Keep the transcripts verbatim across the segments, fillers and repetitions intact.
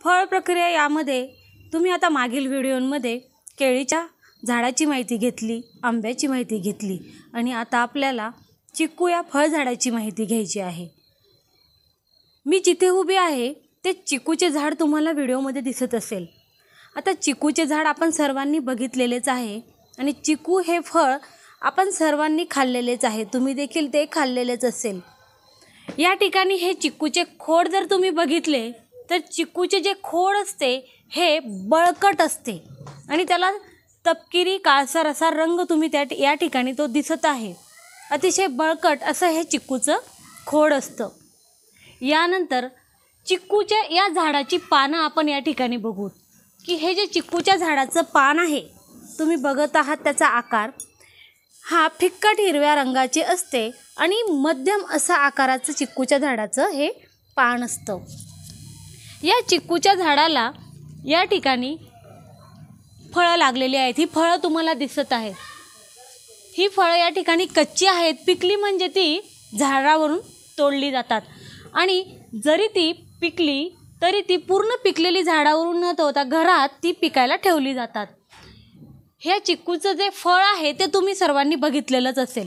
फळ प्रक्रिया यामध्ये तुम्ही आता मागील व्हिडिओमध्ये केळीच्या झाडाची माहिती घेतली, आंब्याची माहिती घेतली आणि आता आपल्याला चिकू या फळ झाडाची माहिती घ्यायची आहे। मी जिथे उभी आहे ते चिकूचे झाड तुम्हाला व्हिडिओमध्ये दिसत असेल। आता चिकूचे झाड आपण सर्वांनी बघितलेलेच आहे आणि चिकू हे फळ आपण सर्वांनी खाल्लेलेच आहे, तुम्ही देखील ते खाल्लेलेच असेल। या ठिकाणी हे चिकूचे खोड जर तुम्ही बघितले तर चिकूचे जे खोड असते हे बळकट असते आणि त्याला तपकिरी काळसर असा रंग तुम्ही त्या या ठिकाणी तो दिसत आहे। अतिशय बळकट असं हे चिकूचं खोड असतं। यानंतर चिकूच्या या झाडाची पानं आपण या ठिकाणी बघू की हे जे चिकूच्या झाडाचं पान आहे तुम्ही बघत आहात, त्याचा आकार हा फिक्कट हिरव्या रंगाचे असते आणि मध्यम असा आकाराचं चिकूच्या झाडाचं हे पान असतं। या चिकूच्या झाडाला या ठिकाणी फळं लागलेली आहेत, ही फळं तुम्हाला दिसत आहेत। ही फळं या ठिकाणी कच्ची आहेत, पिकली म्हणजे ती झाडावरून तोडली जातात आणि जरी ती पिकली तरी ती पूर्ण पिकलेली झाडावरून न तोडता घरात ती पिकायला ठेवली जातात। ह्या चिकूचं जे फळ आहे ते तुम्ही सर्वांनी बघितलेलंच असेल।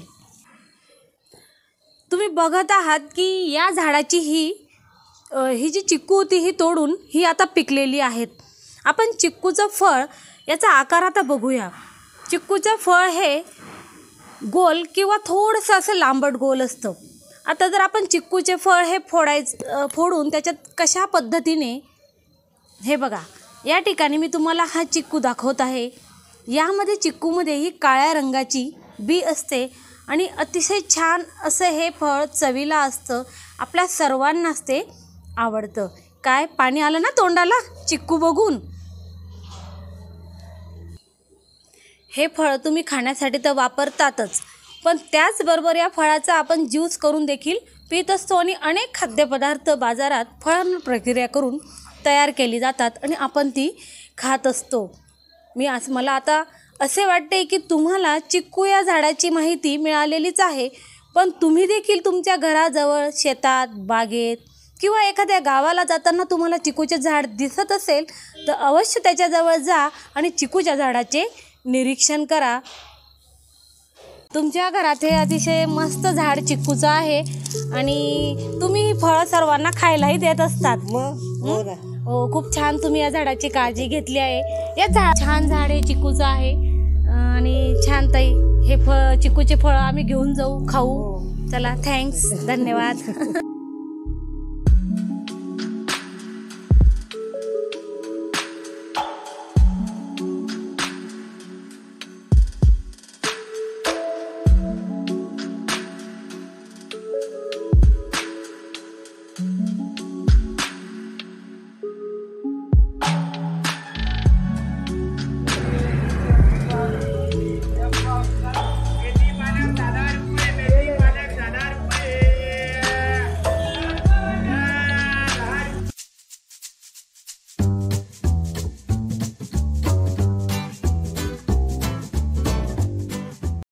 तुम्ही बघत आहात की या झाडाची ही ही जी चिकू होती ही तोडून ही आता पिकलेली आहेत। आपण चिकूचं फळ याचा आकार आता बघूया। चिकूचं फळ हे गोल किंवा थोडंसं असं लांबट गोल असतं। आता जर आपण चिकूचे फळ हे फोडायचं फोडून त्याच्यात कशा पद्धतीने, हे बघा या ठिकाणी मी तुम्हाला हा चिकू दाखवत आहे। यामध्ये चिकूमध्ये ही काळ्या रंगाची बी असते आणि अतिशय छान असं हे फळ चवीला असतं, आपल्या सर्वांनाच ते आवडतं। काय पाणी आलं ना तोंडाला चिकू बघून। हे फळ तुम्ही खाण्यासाठी तर वापरतातच, पण त्याचबरोबर या फळाचा आपण ज्यूस करून देखील पीत असतो आणि अनेक खाद्यपदार्थ बाजारात फळ प्रक्रिया करून तयार केली जातात आणि आपण ती खात असतो। मी आज मला आता असे वाटते की तुम्हाला चिकू या झाडाची माहिती मिळालेलीच आहे, पण तुम्ही देखील तुमच्या घराजवळ शेतात, बागेत किंवा एखाद्या गावाला जाताना तुम्हाला चिकूचे झाड दिसत असेल तर अवश्य त्याच्याजवळ जा आणि चिकूच्या झाडाचे निरीक्षण करा। तुमच्या घरात हे अतिशय मस्त झाड चिकूचं आहे आणि तुम्ही ही फळं सर्वांना खायलाही देत असतात। हो, खूप छान तुम्ही या झाडाची काळजी घेतली आहे। या झाड छान झाड हे चिकूचं आहे आणि छान ताई हे फळ चिकूचे फळ आम्ही घेऊन जाऊ, खाऊ। चला, थँक्स, धन्यवाद।